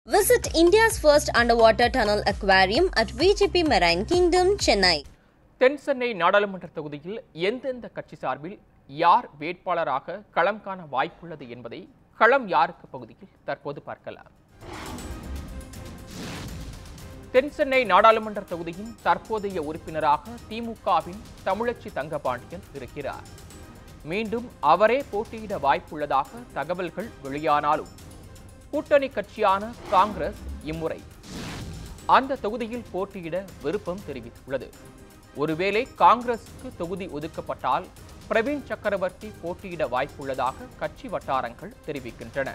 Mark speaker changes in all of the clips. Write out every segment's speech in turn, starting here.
Speaker 1: Visit India's first underwater tunnel aquarium at VGP Marine Kingdom, Chennai.
Speaker 2: தென்சென்னை நாடாளுமன்ற தொகுதியில் எந்தெந்த கட்சி சார்பில் யார் வேட்பாளராக களம் காண வாய்ப்புள்ளது என்பதை களம் யாருக்கு பகுதியில் தற்போது பார்க்கலாம். தென்சென்னை நாடாளுமன்ற தொகுதியின் தற்போதைய உறுப்பினராக திமுகவின் தமிழச்சி தங்கபாண்டியன் இருக்கிறார். மீண்டும் அவரே போட்டியிட வாய்ப்புள்ளதாக தகவல்கள் வெளியானாலும் கூட்டணி கட்சியான காங்கிரஸ் இம்முறை அந்த தொகுதியில் போட்டியிட விருப்பம் தெரிவித்துள்ளது. ஒருவேளை காங்கிரசுக்கு தொகுதி ஒதுக்கப்பட்டால் பிரவீன் சக்கரவர்த்தி போட்டியிட வாய்ப்புள்ளதாக கட்சி வட்டாரங்கள் தெரிவிக்கின்றன.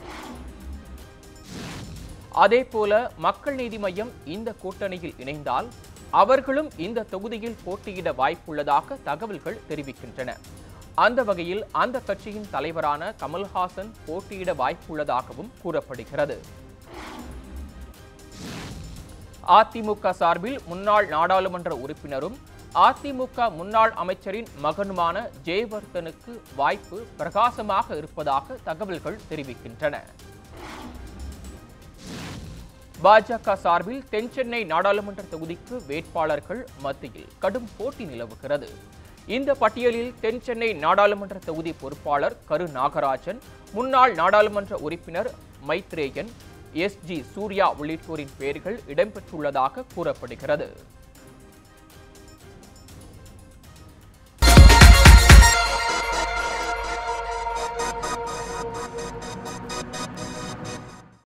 Speaker 2: அதேபோல மக்கள் நீதி மய்யம் இந்த கூட்டணியில் இணைந்தால் அவர்களும் இந்த தொகுதியில் போட்டியிட வாய்ப்புள்ளதாக தகவல்கள் தெரிவிக்கின்றன. அந்த வகையில் அந்த கட்சியின் தலைவரான கமல்ஹாசன் போட்டியிட வாய்ப்புள்ளதாகவும் கூறப்படுகிறது. அதிமுக சார்பில் முன்னாள் நாடாளுமன்ற உறுப்பினரும் அதிமுக முன்னாள் அமைச்சரின் மகனுமான ஜெயவர்தனுக்கு வாய்ப்பு பிரகாசமாக இருப்பதாக தகவல்கள் தெரிவிக்கின்றன. பாஜக சார்பில் தென்சென்னை நாடாளுமன்ற தொகுதிக்கு வேட்பாளர்கள் மத்தியில் கடும் போட்டி நிலவுகிறது. இந்த பட்டியலில் தென்சென்னை நாடாளுமன்ற தொகுதி பொறுப்பாளர் கரு நாகராஜன், முன்னாள் நாடாளுமன்ற உறுப்பினர் மைத்ரேயன், SG சூர்யா உள்ளிட்டோரின் பெயர்கள் இடம்பெற்றுள்ளதாக கூறப்படுகிறது.